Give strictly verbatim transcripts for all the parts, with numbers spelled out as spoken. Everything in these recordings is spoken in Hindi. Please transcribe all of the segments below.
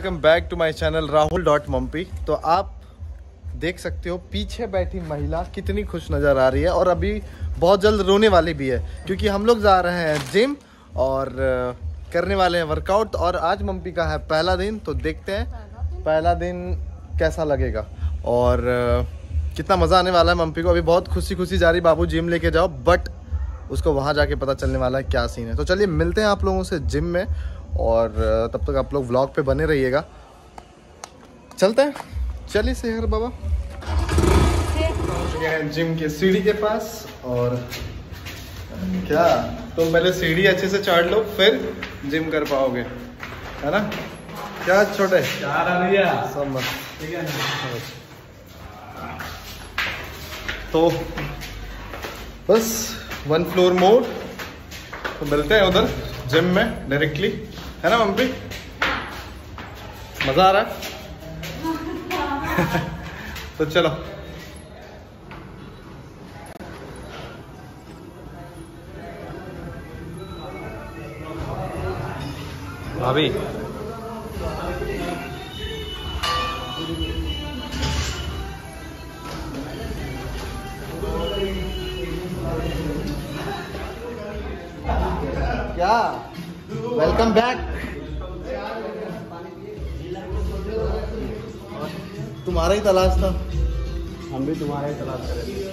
Welcome back to my channel Rahul dot Mumpy. तो आप देख सकते हो पीछे बैठी महिला कितनी खुश नज़र आ रही है और अभी बहुत जल्द रोने वाली भी है, क्योंकि हम लोग जा रहे हैं जिम और करने वाले हैं वर्कआउट। और आज मम्पी का है पहला दिन, तो देखते हैं पहला दिन कैसा लगेगा और कितना मज़ा आने वाला है मम्पी को। अभी बहुत खुशी खुशी जा रही, बाबू जिम लेके जाओ, बट उसको वहाँ जाके पता चलने वाला है क्या सीन है। तो चलिए मिलते हैं आप लोगों से जिम में, और तब तक आप लोग व्लॉग पे बने रहिएगा। चलते हैं, चलिए शेखर बाबा। जिम के सीढ़ी के पास, और क्या तुम पहले सीढ़ी अच्छे से चढ़ लो फिर जिम कर पाओगे, है ना? क्या छोटे सब मत, ठीक है ना? तो बस वन फ्लोर मोर, तो मिलते हैं उधर जिम में डायरेक्टली, है ना मम्मी? मजा आ रहा है? तो चलो। भाभी क्या वेलकम बैक। तुम्हारा ही तलाश था, हम भी तुम्हारा ही तलाश कर रहे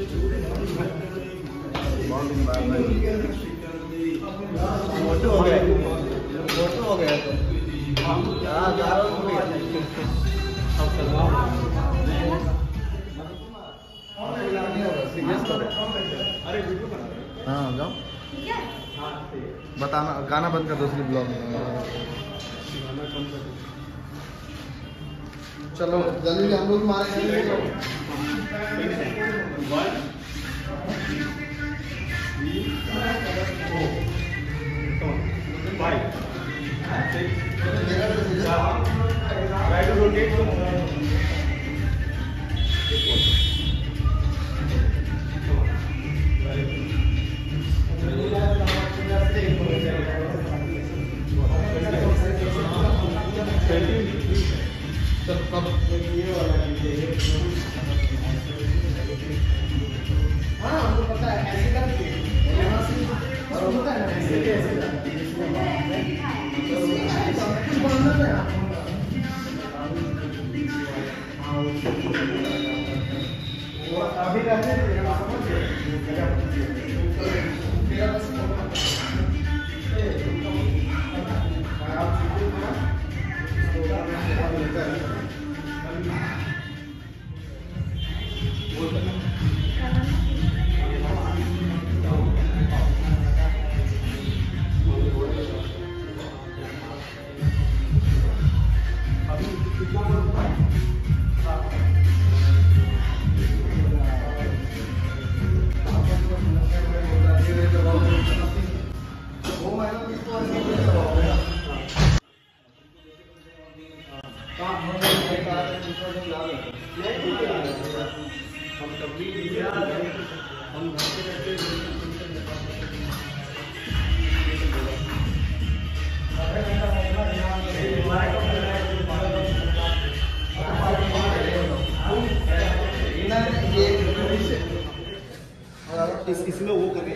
मोटू हो गया, मोटू हो गया तो हाँ जाओ, बताना, गाना बंद कर दो दूसरी ब्लॉग में। चलो जल्दी हम लोग मारेंगे। हाँ हमको पता है ऐसे करके यहाँ से और होता है ना ऐसे कैसे कुछ बनना है अभी रहते हैं इस इसमें वो करें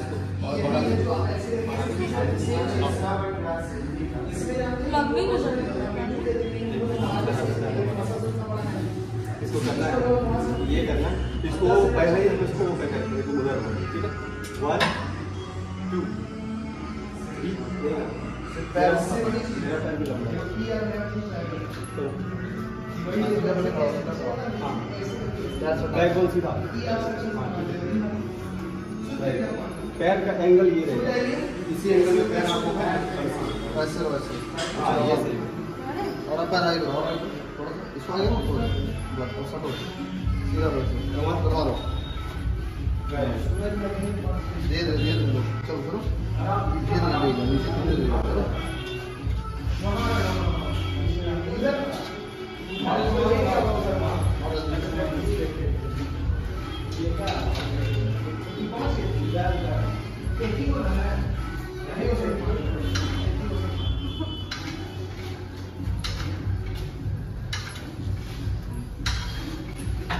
इसको करना है, ये करना इसको पहले ही हम इसको वो करना है, इसको उधर ठीक है। वन टू थ्री, पैर से मेरा पैर भी लंबा है, बैक बोल सीधा, पैर का एंगल ये रहेगा, इसी एंगल में पैर आपको वैसे वैसे, हाँ ये सही। और पैर आएगा और थोड़ा इसको आएगा ना थोड़ा बस सटो सीधा वैसे कमाल कमा लो, धीरे धीरे धीरे चलो करो, धीरे धीरे नीचे धीरे धीरे करो।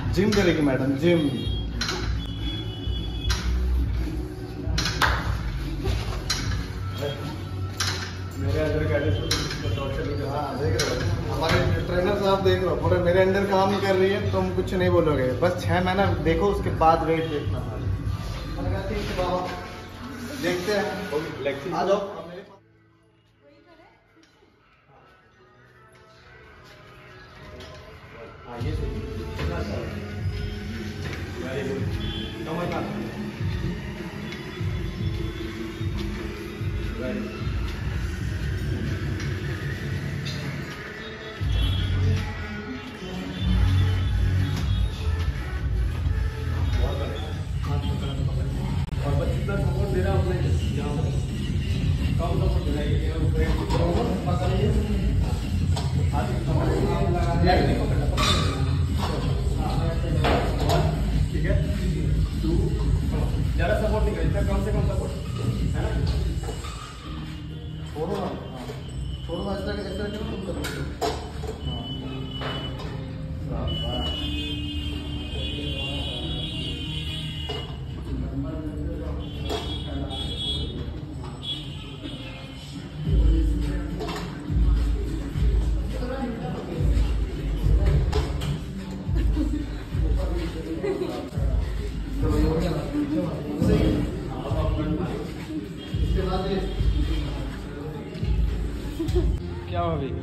जिम करेगी मैडम, जिम। मेरे अंदर हाँ देख रहे हो, हमारे ट्रेनर साहब देख रहे हो, पूरे मेरे अंदर काम कर रही है, तुम कुछ नहीं बोलोगे, बस छह महीना देखो उसके बाद वेट देखना। देखते हैं, आ जाओ। ये सही वेरी गुड कमरनाथ वेरी और बस इतना सपोर्ट दे रहा हूँ यहाँ पर कम सपोर्ट दे रहा है ठीक है टू ज़्यादा सपोर्ट नहीं करें, कम से कम सपोर्ट है ना। छोड़ो ना, छोड़ो ना, ऐसा ऐसा क्यों तुम करोगे? क्या हो अभी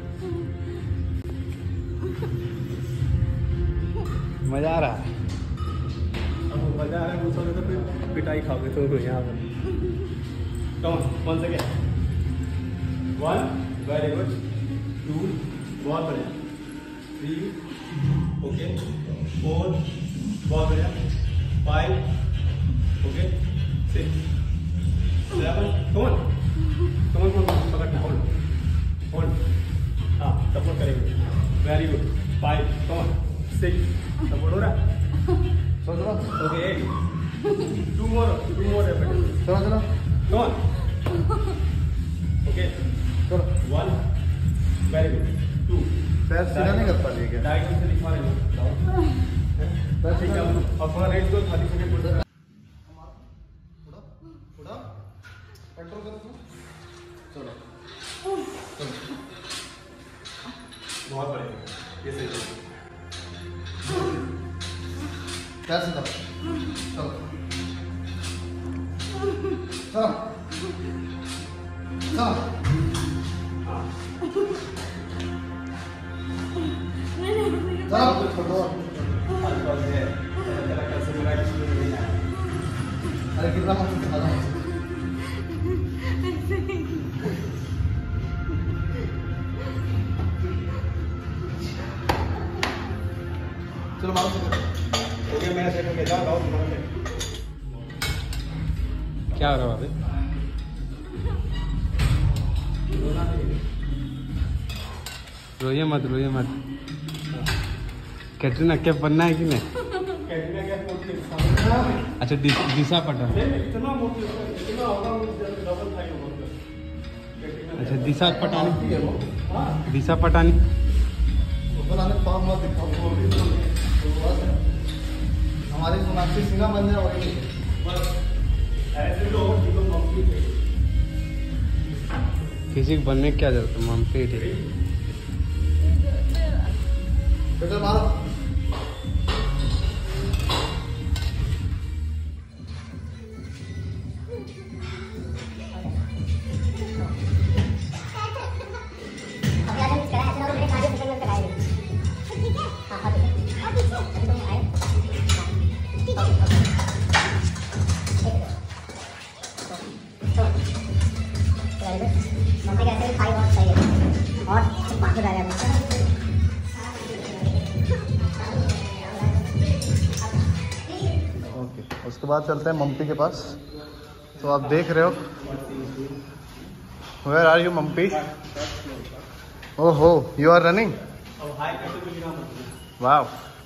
मजा आ रहा है? अब मजा आ रहा है पूछोगे तो फिर पिटाई खाओगे तो यहाँ पर। Come one second, one very good, two बहुत बढ़िया, थ्री ओके, फोर बहुत बढ़िया, five okay, six seven come on come on come on पकड़ना, होल्ड होल्ड, हाँ सपोर्ट करेंगे, very good, five come on, six support हो रहा है, okay, eight, two more two more effort, चलो चलो कमन, ओके, चलो, वन वेरी गुड, टू पैर सीधा नहीं कर पा रही है क्या? डायग्राम से लिखवा लेना, ठीक है, और थोड़ा रेस्ट दो, थर्टी सेकेंड पुट उड़ा उड़ा कंट्रोल करो तुम, चलो चलो, बहुत बढ़िया, ये सही है, पैर सीधा, चलो चलो चलो, चलो छोड़ो। अरे कितना मत दिखा दो, चलो मारो ओके मैं सेट हो गया, जाओ जाओ तुम्हारा सेट। क्या हो रहा है अभी? रोइए मत रोइए मत, कैटरीना कैफ बनना है कि नहीं? कैटरीना कैफ मोटी, अच्छा दिशा पटानी, इतना मोटी इतना होगा डबल थाई होगा, अच्छा दिशा पटानी, दिशा पटानी बनाने पाँव मत दिखाओ, हमारी सोनाक्षी सिन्हा बन जाए वही बस, ऐसे लोग किसी को बनने की क्या जरूरत है, मम पेट है बेटा मारो। उसके बाद चलते हैं मम्पी के पास। तो आप देख रहे हो, वेयर आर यू मम्पी? ओहो, यू आर रनिंग, वाह।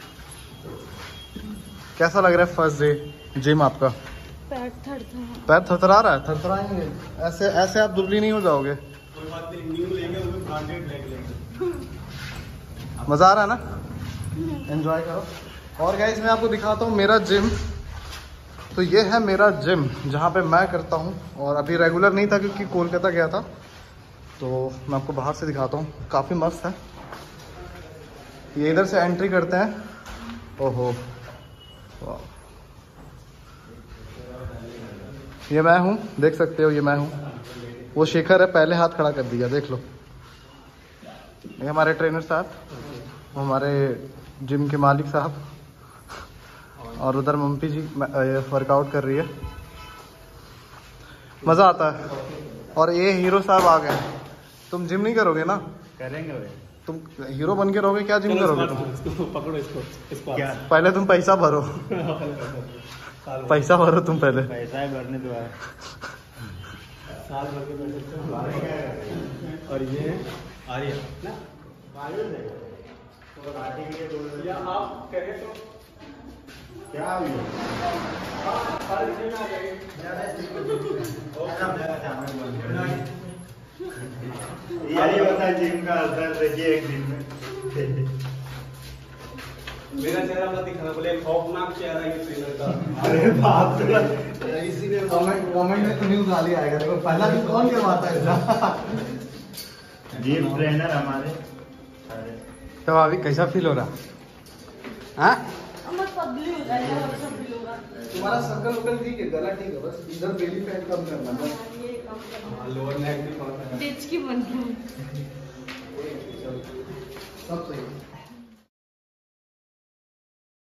कैसा लग रहा है फर्स्ट डे जिम आपका? पैर थरथरा पैर थरथरा रहा है? थरथराएंगे, ऐसे ऐसे आप दुबली नहीं हो जाओगे। कोई बात नहीं, न्यू लेंगे उसमें ब्रांडेड लेंगे। मजा आ रहा है ना? एंजॉय करो। और गाइस मैं आपको दिखाता हूँ मेरा जिम। तो ये है मेरा जिम जहाँ पे मैं करता हूँ, और अभी रेगुलर नहीं था क्योंकि कोलकाता गया था। तो मैं आपको बाहर से दिखाता हूँ, काफ़ी मस्त है। ये इधर से एंट्री करते हैं। ओहो वाह, ये मैं हूँ, देख सकते हो ये मैं हूँ। वो शेखर है, पहले हाथ खड़ा कर दिया, देख लो। ये हमारे ट्रेनर साहब, वो हमारे जिम के मालिक साहब, और उधर मम्पी जी वर्कआउट कर रही है, मज़ा आता है। और ये हीरो साहब आ गए। तुम जिम नहीं करोगे ना? करेंगे भाई। तुम हीरो बन के रहोगे क्या? जिम करोगे तुम? पकड़ो इसको, इसको क्या? पहले तुम पैसा भरो। पैसा भरो तुम पहले। पैसा भरने दो यार। साल भर के पैसे। और ये आर्या ना, या आप करें तो क्या ये बता जिम का असर देखिए एक दिन में। मेरा चेहरा मत दिखाना, बोले खौफनाक चेहरा है ट्रेनर का। अरे बाप रे, इसीलिए कमेंट कमेंट में तो न्यूज़ गाली आएगा। देखो पहला दिन कौन करवाता है ऐसा? जिम ट्रेनर हमारे। तो अभी कैसा फील हो रहा? हाँ तुम्हारा सर्कल वकल ठीक है, गला ठीक है, बस इधर बेली फैट कम करना बस। लोअर नेक भी की बन सब सही है।